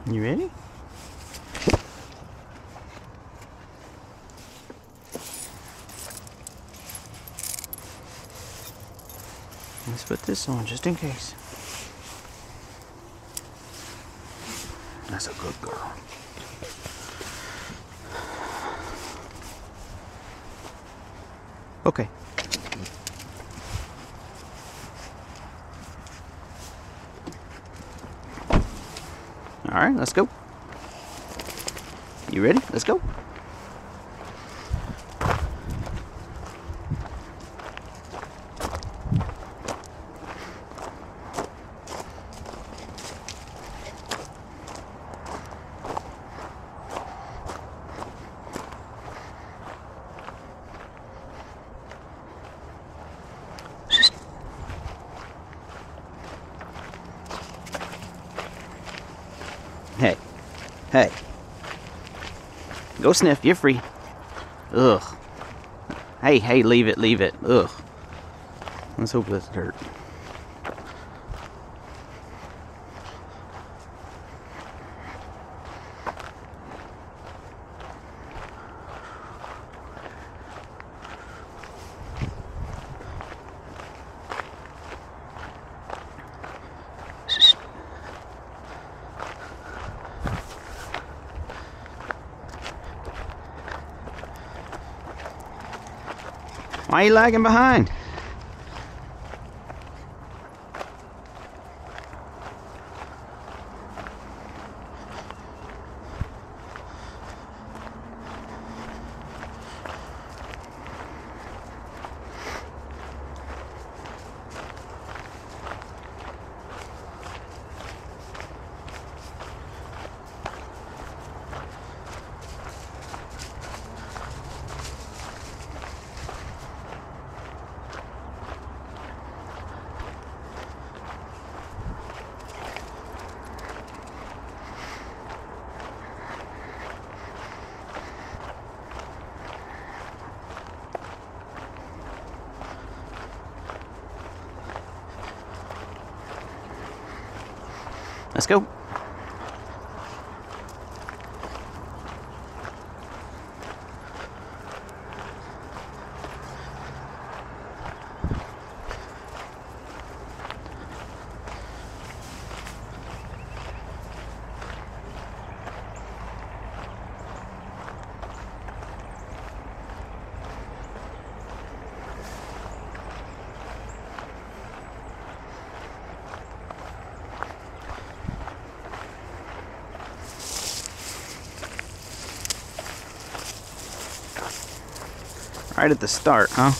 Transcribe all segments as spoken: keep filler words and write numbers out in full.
You ready? Let's put this on just in case. That's a good girl. Okay. All right, let's go. You ready? Let's go. Hey, hey, go sniff, you're free. Ugh. Hey, hey, leave it, leave it. Ugh. Let's hope that's dirt. Why are you lagging behind? Let's go. Right at the start, huh?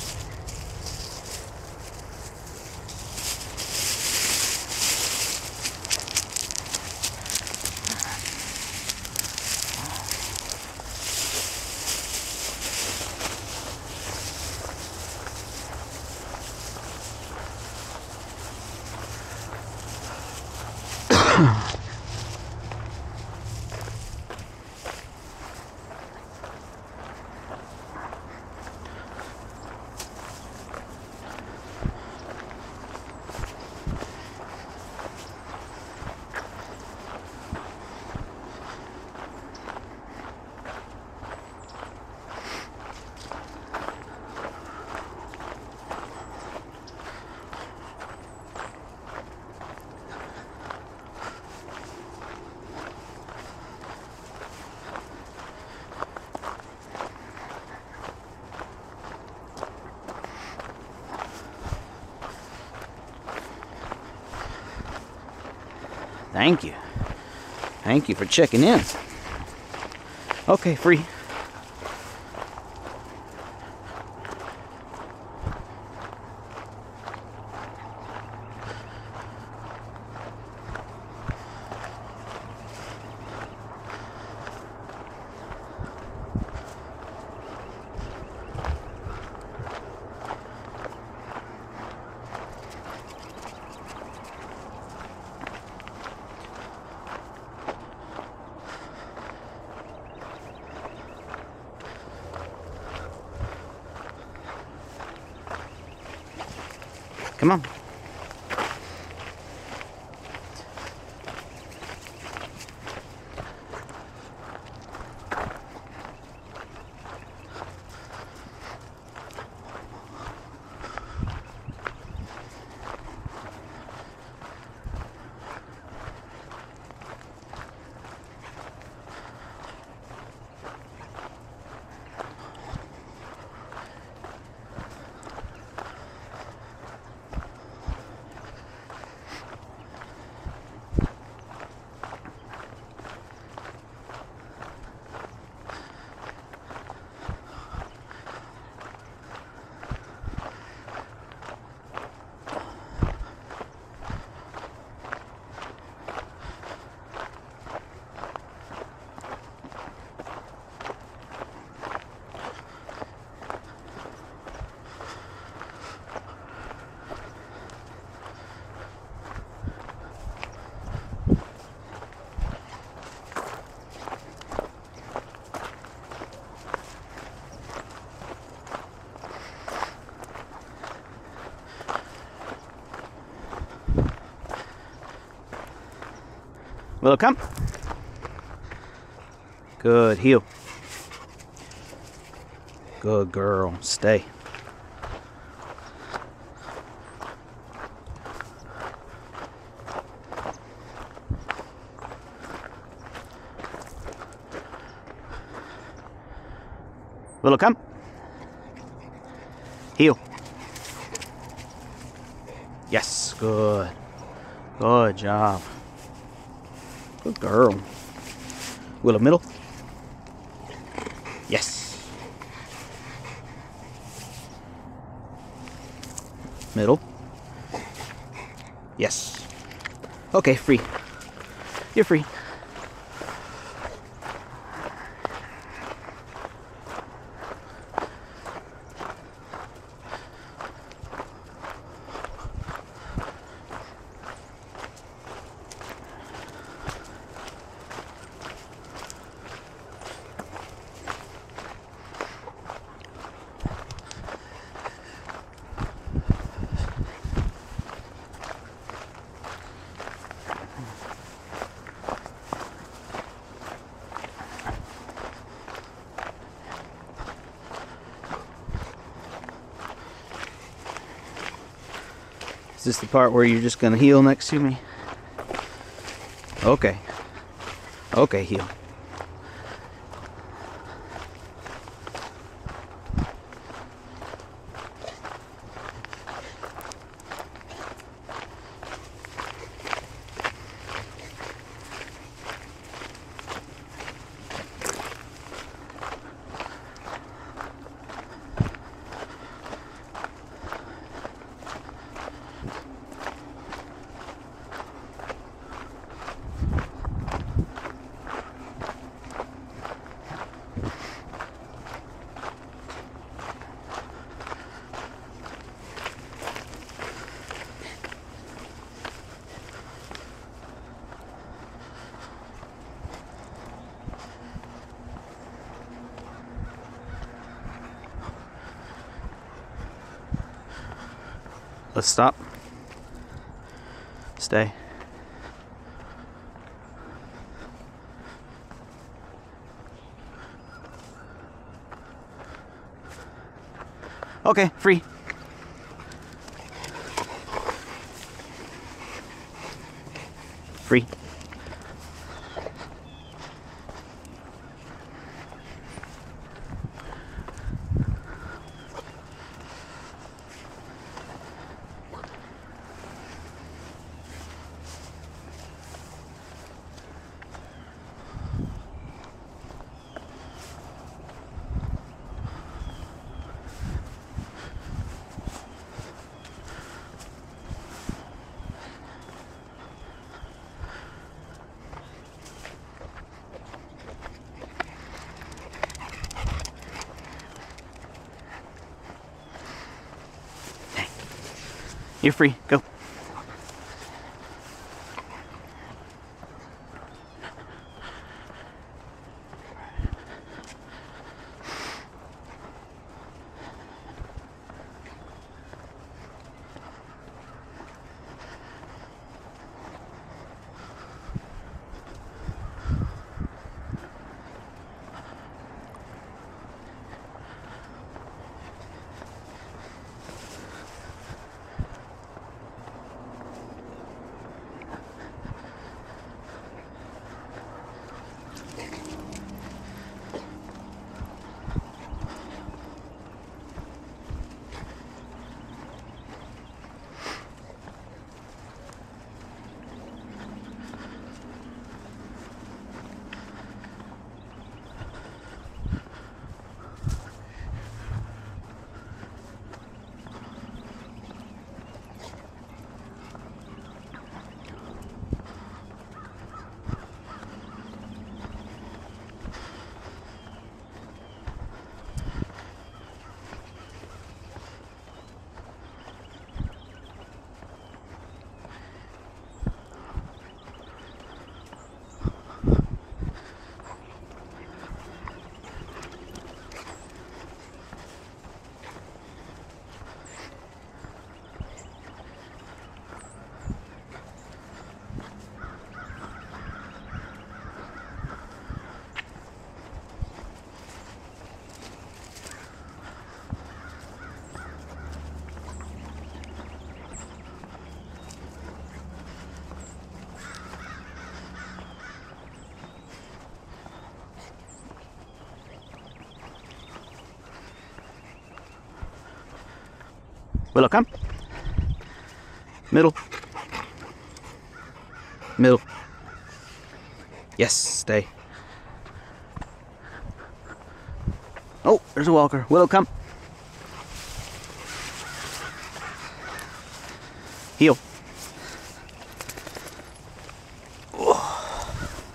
Thank you. Thank you for checking in. Okay, free. Come on. Willow, come. Good, heel. Good girl, stay. Willow, come. Heel. Yes, good. Good job. Good girl. Willow, middle. Yes. Middle. Yes. Okay, free. You're free. Is this the part where you're just gonna heel next to me? Okay. Okay, heel. Let's stop. Stay. Okay, free. Free. You're free. Go. Willow, come. Middle. Middle. Yes, stay. Oh, there's a walker. Willow, come. Heel. Oh.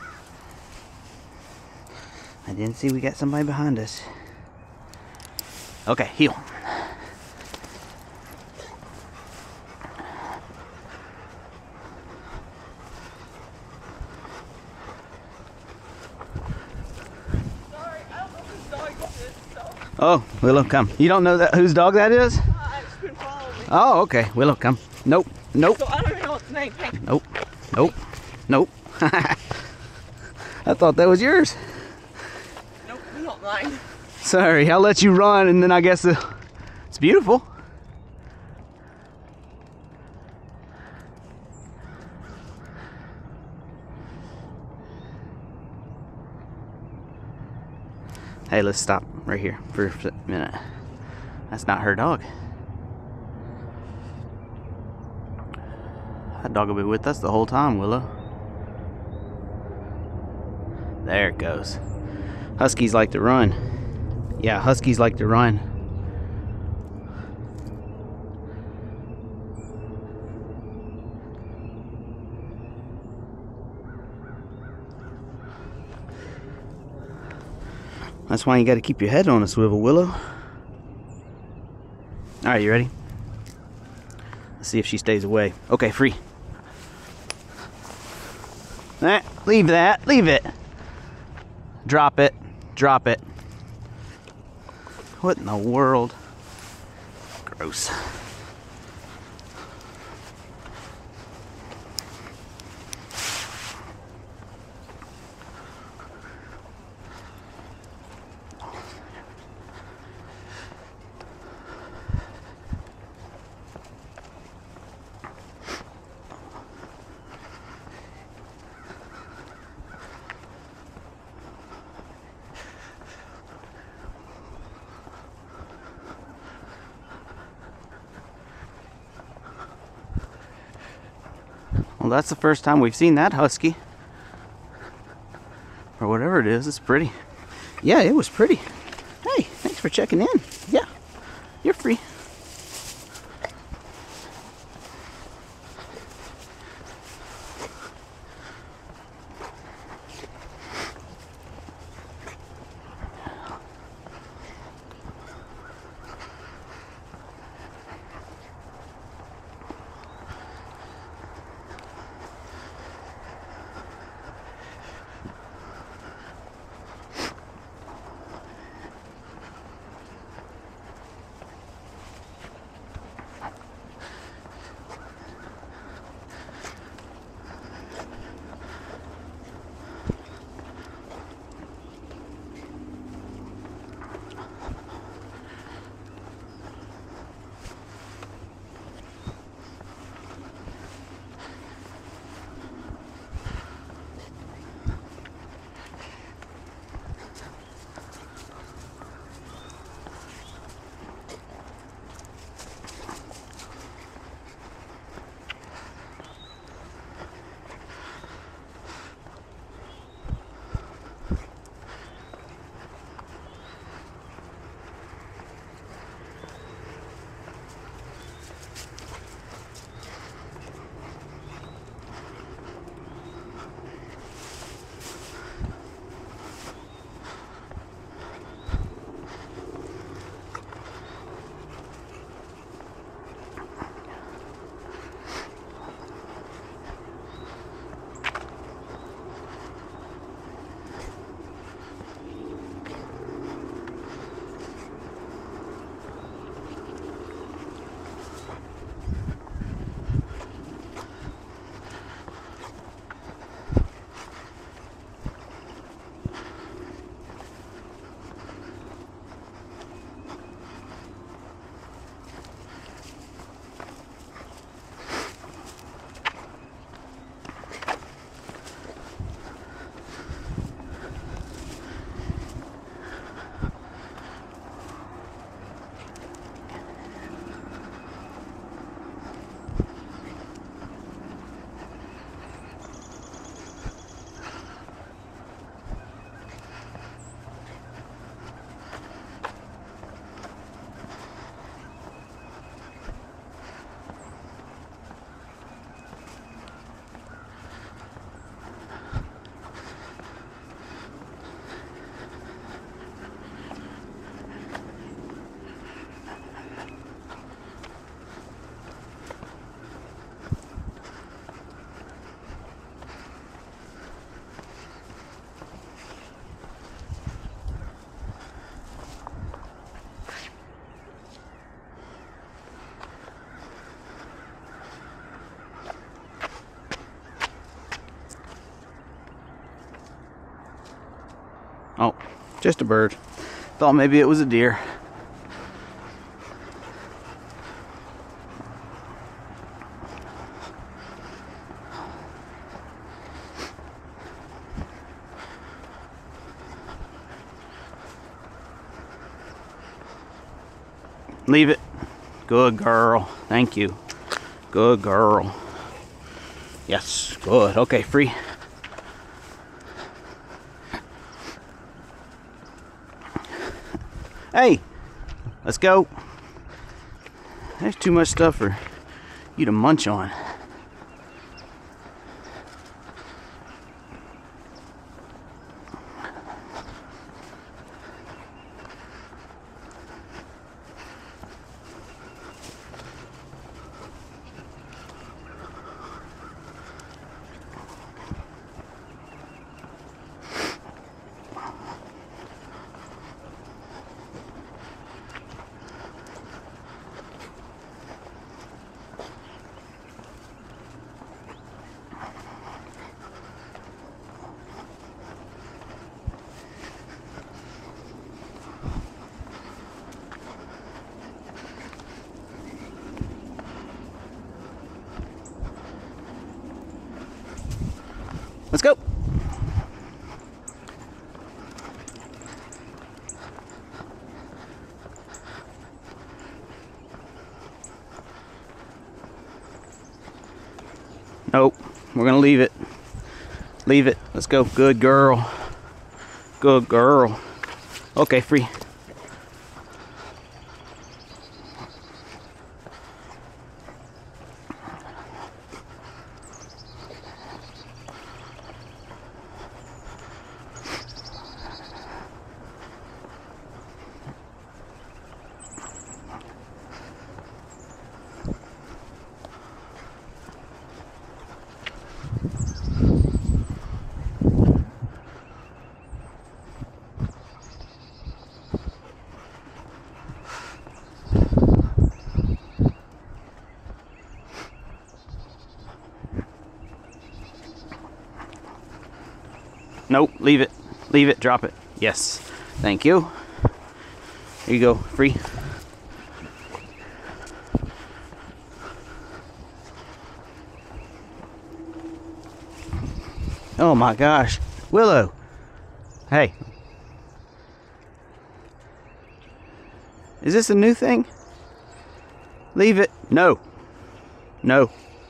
I didn't see we got somebody behind us. Okay, heel. Oh, Willow, come. You don't know that whose dog that is? Uh, it's been following me. Oh, okay. Willow, come. Nope. Nope. So I don't even know its name. Hey. Nope. Nope. Nope. I thought that was yours. Nope, it's not mine. Sorry, I'll let you run and then I guess uh, it's beautiful. Hey, let's stop right here for a minute. That's not her dog. That dog will be with us the whole time, Willow. There it goes. Huskies like to run. Yeah, huskies like to run. That's why you got to keep your head on a swivel, Willow. Alright, you ready? Let's see if she stays away. Okay, free. Eh, leave that. Leave it. Drop it. Drop it. What in the world? Gross. Well, that's the first time we've seen that husky. Or whatever it is, it's pretty. Yeah, it was pretty. Hey, thanks for checking in. Yeah, you're free. Just a bird. Thought maybe it was a deer. Leave it. Good girl. Thank you. Good girl. Yes, good. Okay, free. Hey, let's go. There's too much stuff for you to munch on. Let's go. Nope, we're gonna leave it. Leave it. Let's go. Good girl. Good girl. Okay, free. Nope, leave it. Leave it, drop it. Yes. Thank you. Here you go, free. Oh my gosh. Willow. Hey. Is this a new thing? Leave it. No. No.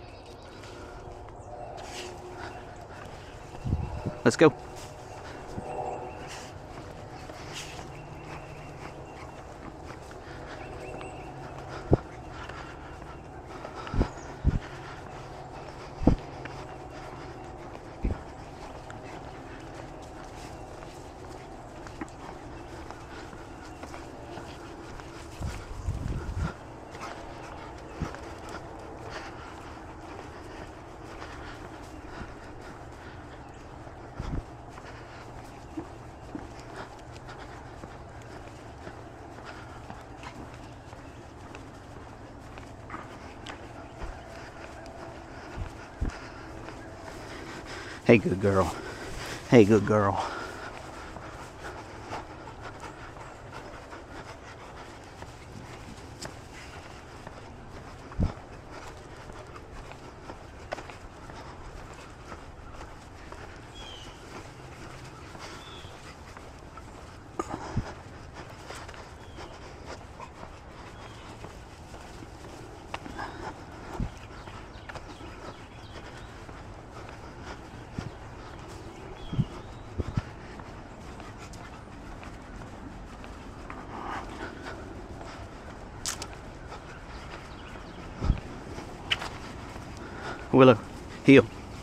Let's go. Hey, good girl. Hey, good girl. Willow, heel.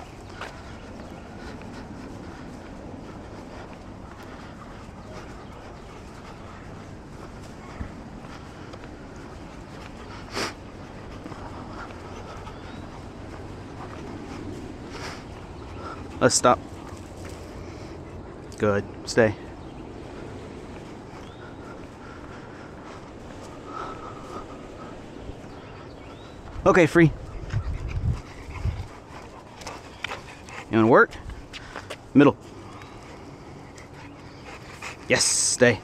Let's stop. Good. Stay. Okay, free. You wanna work? Middle. Yes, stay.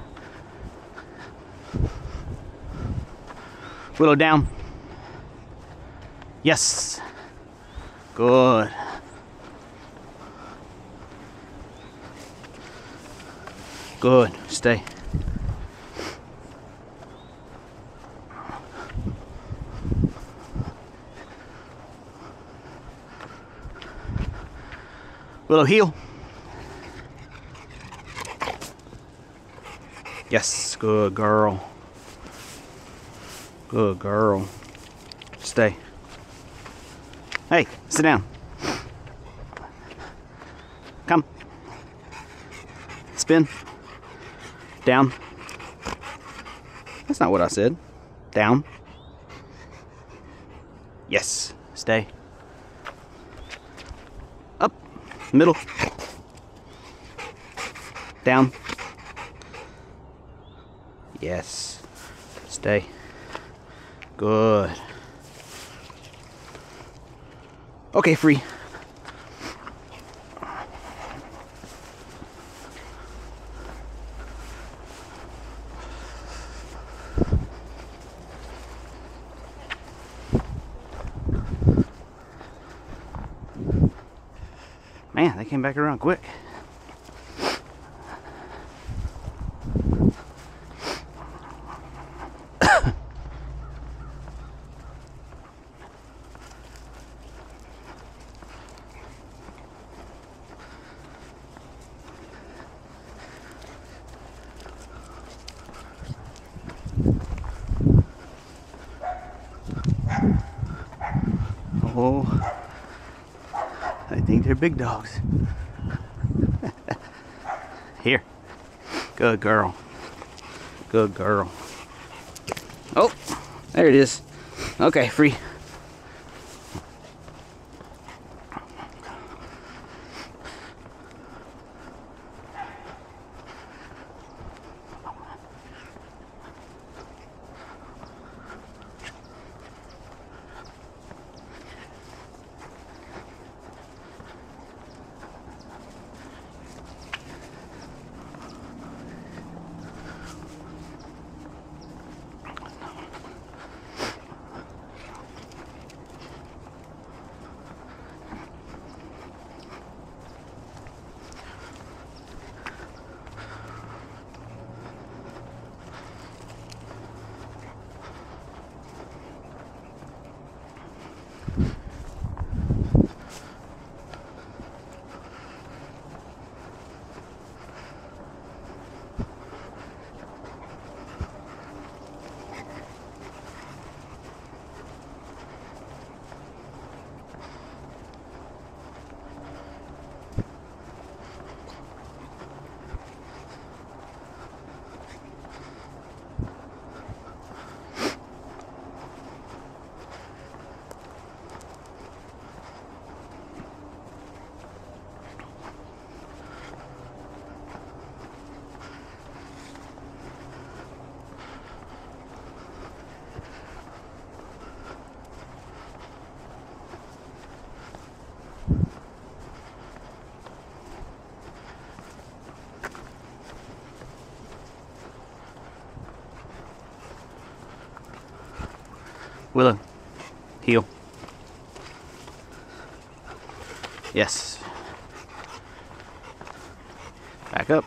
Willow down. Yes. Good. Good. Stay. Willow, heel. Yes, good girl. Good girl. Stay. Hey, sit down. Come. Spin. Down. That's not what I said. Down. Yes. Stay. Up. Middle. Down. Yes. Stay. Good. Okay, free. Man, they came back around quick. Oh, I think they're big dogs. Here. Good girl. Good girl. Oh, there it is. Okay, free. Willow, heel. Yes. Back up.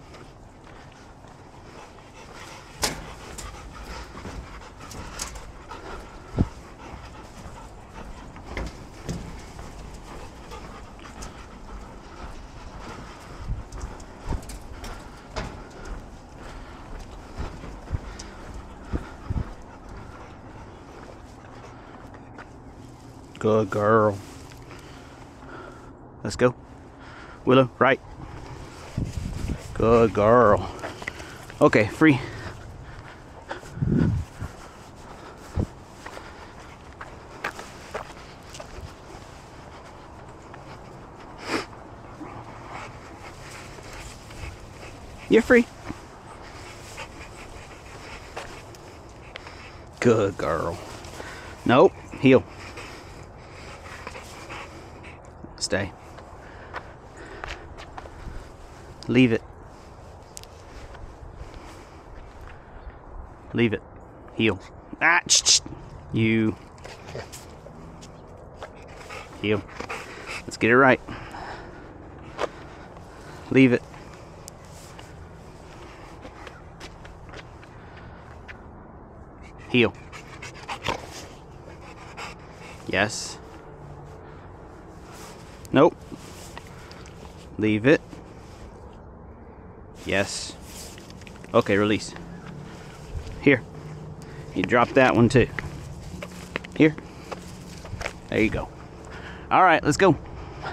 Good girl. Let's go. Willow, right. Good girl. Okay, free. You're free. Good girl. Nope, heel. Stay. Leave it. Leave it. Heel. Ah, ch -ch. You. Heel. Let's get it right. Leave it. Heel. Yes. Nope. Leave it. Yes. Okay, release. Here. You drop that one too. Here. There you go. All right, let's go.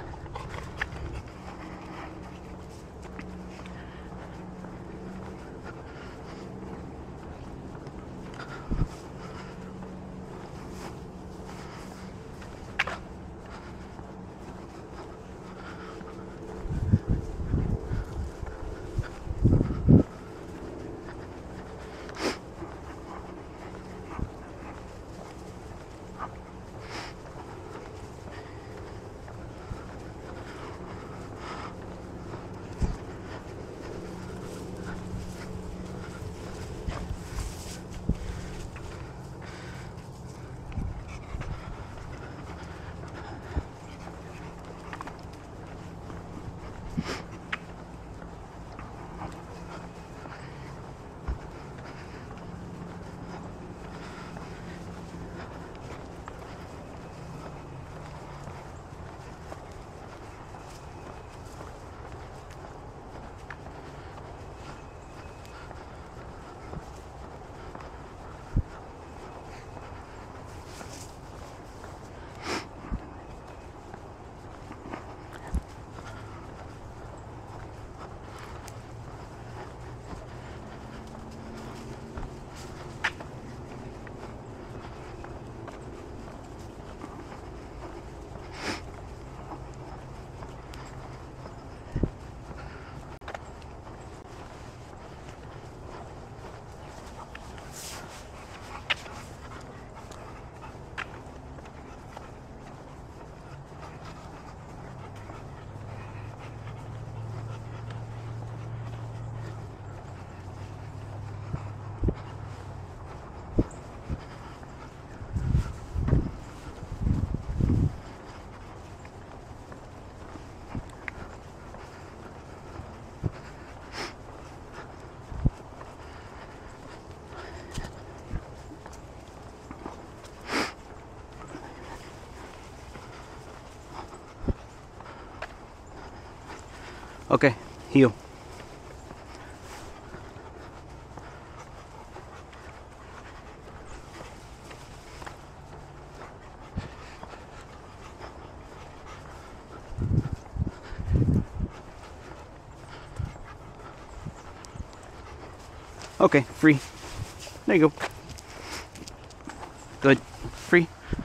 Okay, heel. Okay, free. There you go. Good. Free.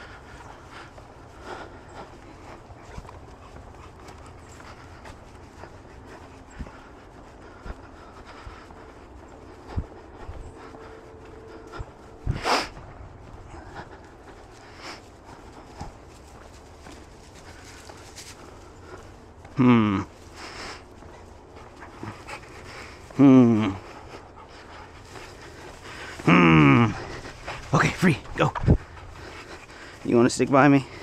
Hmm. Hmm. Hmm. Okay, free. Go. You want to stick by me?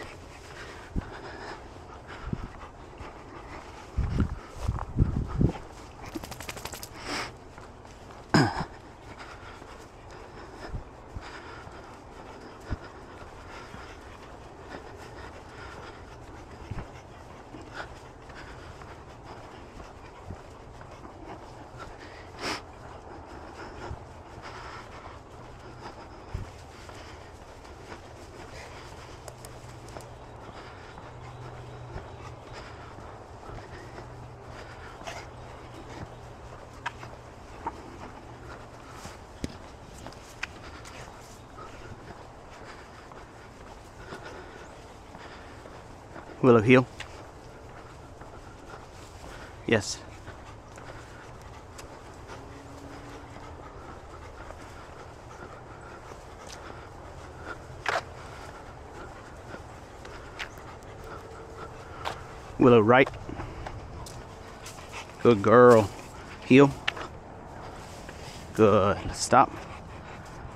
Willow, heel. Yes. Willow, right. Good girl. Heel. Good. Stop.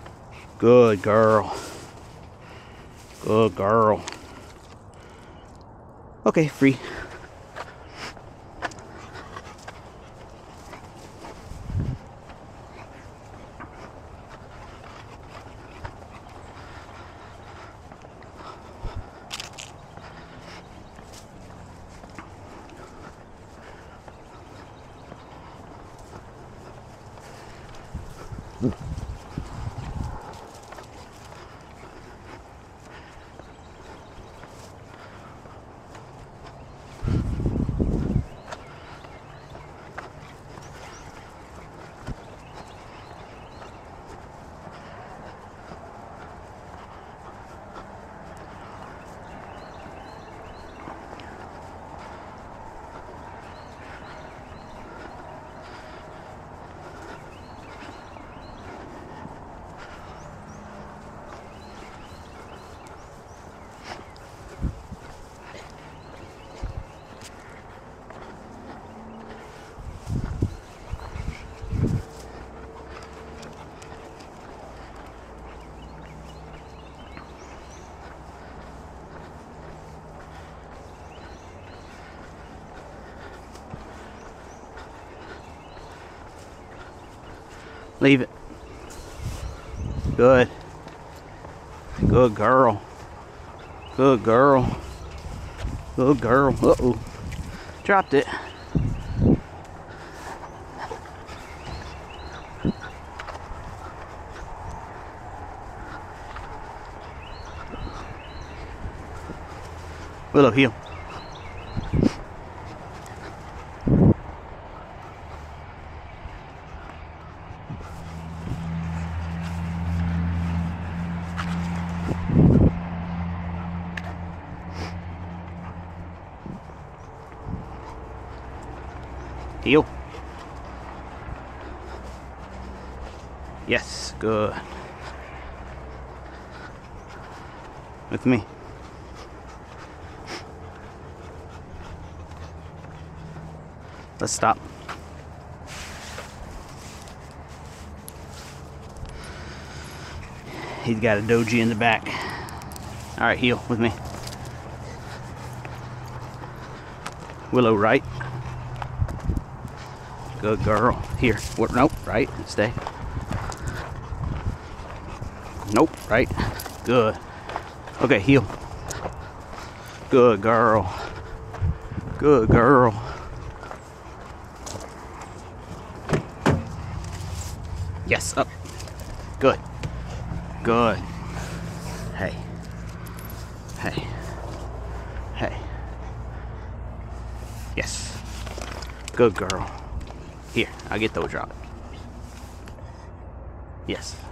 Good girl. Good girl. Okay, free. Leave it. Good. Good girl. Good girl. Good girl. Uh-oh. Dropped it. Willow, heel. Heel. Yes, good. With me. Let's stop. He's got a doji in the back. All right, heel with me. Willow, right. Good girl. Here. What? Nope. Right. Stay. Nope. Right. Good. Okay. Heel. Good girl. Good girl. Yes. Up. Good. Good. Hey. Hey. Hey. Yes. Good girl. Here, I'll get those dropped. Yes.